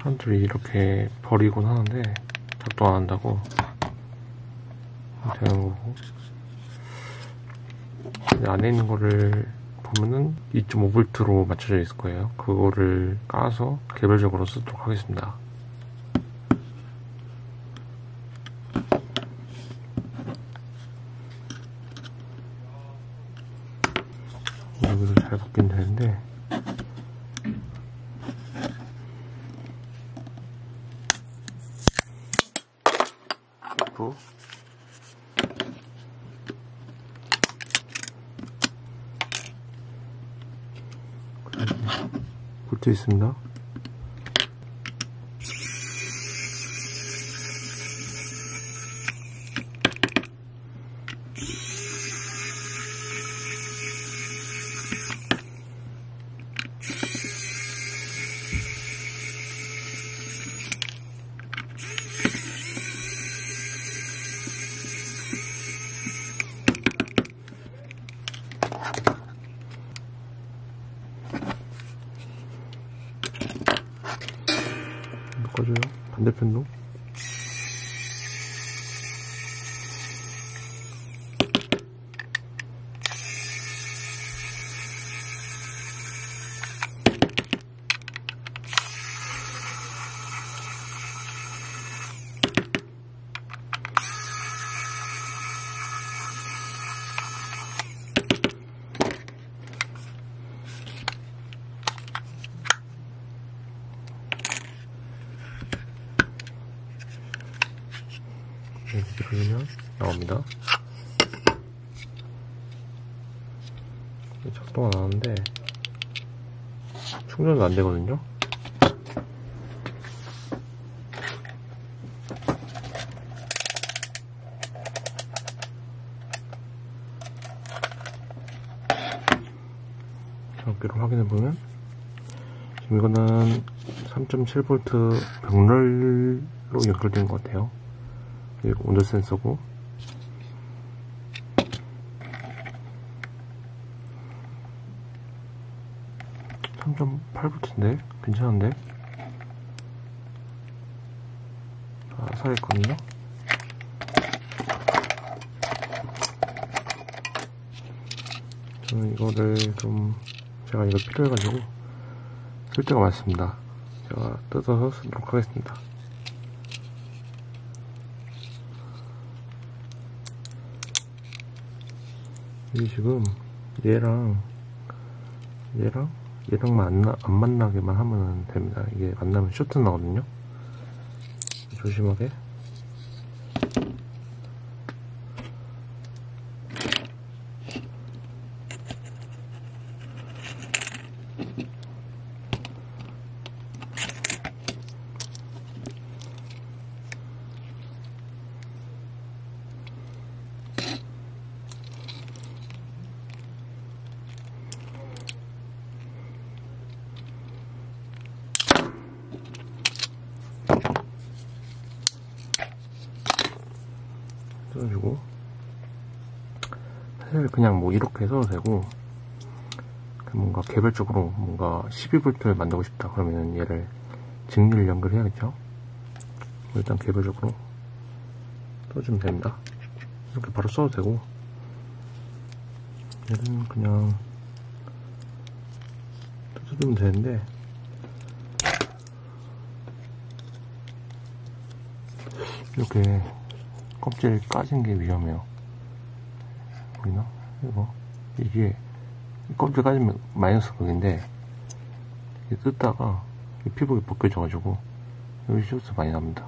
사람들이 이렇게 버리곤 하는데 작동 안 한다고 되는 거고, 안에 있는 거를 보면은 2.5V로 맞춰져 있을 거예요. 그거를 까서 개별적으로 쓰도록 하겠습니다. 여기서 잘 바뀌면 되는데, 또 볼트 있습니다. 꺼줘요. 반대편도. 이렇게 누르면 나옵니다. 작동 안 하는데 충전도 안 되거든요. 전기로 확인해 보면 지금 이거는 3.7V 병렬로 연결된 것 같아요. 그리고 온도 센서고, (3.8V인데) 괜찮은데? 살아있거든요. 저는 이거를 좀, 제가 이거 필요해가지고 쓸 데가 많습니다. 제가 뜯어서 쓰도록 하겠습니다. 이게 지금 얘랑 안 만나게만 하면 됩니다. 이게 만나면 쇼트 나거든요. 조심하게. 써주고, 사실 그냥 뭐 이렇게 써도 되고, 뭔가 개별적으로 뭔가 12V를 만들고 싶다 그러면 얘를 직리를 연결해야겠죠. 일단 개별적으로 써주면 됩니다. 이렇게 바로 써도 되고, 얘는 그냥 써주면 되는데, 이렇게 껍질 까진 게 위험해요. 보이나? 이게 껍질 까지면 마이너스 극인데, 뜯다가 피부가 벗겨져가지고 여기 쇼스 많이 납니다.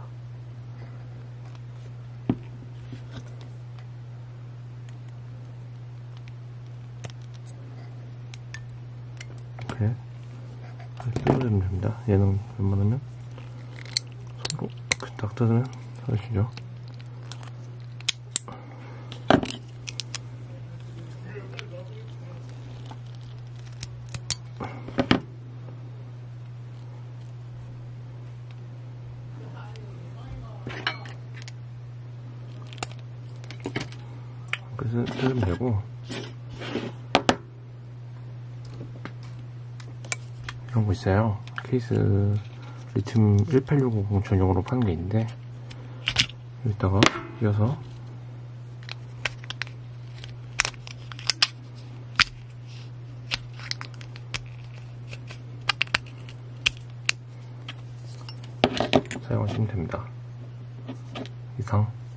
이렇게 뜯어주면 됩니다. 얘는 웬만하면 손으로 딱 뜯으면 사라지죠. 그래서 뜯으면 되고, 이런 거 있어요. 케이스 리튬 18650 전용으로 파는 게 있는데, 여기다가 끼워서 사용하시면 됩니다. 이상